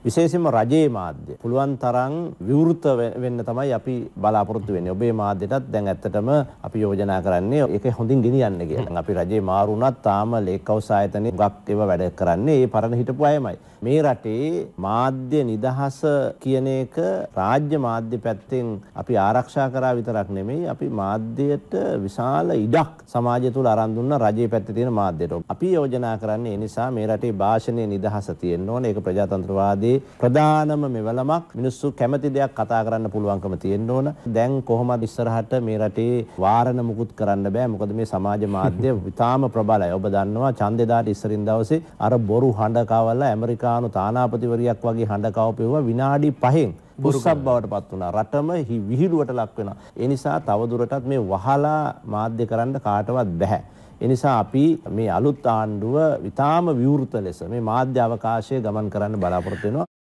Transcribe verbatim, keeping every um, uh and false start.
විශේෂයෙන්ම රජයේ මාධ්‍ය පුළුවන් තරම් විවෘත වෙන්න තමයි අපි බලාපොරොත්තු වෙන්නේ. ඔබේ මාධ්‍යයටත් දැන් ඇත්තටම අපි යෝජනා කරන්නේ ඒක හොඳින් ගෙනියන්න කියලා. අපි රජයේ මාරු වුණත් තාම ලේක් හවුස් ආයතනයේ ගක් ඒවා වැඩ කරන්නේ ඒ පරණ හිටපු අයමයි. මේ රටේ මාධ්‍ය නිදහස කියන එක රාජ්‍ය මාධ්‍ය පැත්තෙන් අපි ආරක්ෂා කරා විතරක් නෙමෙයි අපි මාධ්‍යයට විශාල ඉඩක් සමාජය තුළ අරන් දුන්න රජයේ පැත්තේ තියෙන මාධ්‍යයට. අපි යෝජනා කරන්නේ ඒ නිසා මේ රටේ භාෂණයේ නිදහස තියෙන්න ඕනේ. ඒක ප්‍රජාතන්ත්‍රවාදී ප්‍රධානම මෙවලමක්. මිනිස්සු කැමති දෙයක් කතා කරන්න පුළුවන්කම තියෙන්න ඕන. දැන් කොහොමද ඉස්සරහට මේ රටේ වාරණ මුකුත් කරන්න බෑ. මොකද මේ සමාජ මාධ්‍ය විතාම ප්‍රබලයි. ඔබ දන්නවා ඡන්දෙදාට ඉස්සරින් දවසේ අර බොරු හඬ කවලා ඇමරිකානු තානාපතිවරියක් වගේ හඬ කවපෙවුවා විනාඩි පහෙන් පුස්සක් බවට පත් වුණා. රටම විහිළුවට ලක් වෙනවා. ඒ නිසා තවදුරටත් මේ වහලා මාධ්‍ය කරන්න කාටවත් බෑ. ඒ නිසා අපි මේ අලුත් ආණ්ඩුව විතාම විවෘත ලෙස මේ මාධ්‍ය අවකාශය ගමන් කරන්න බලාපොරොත්තු වෙනවා.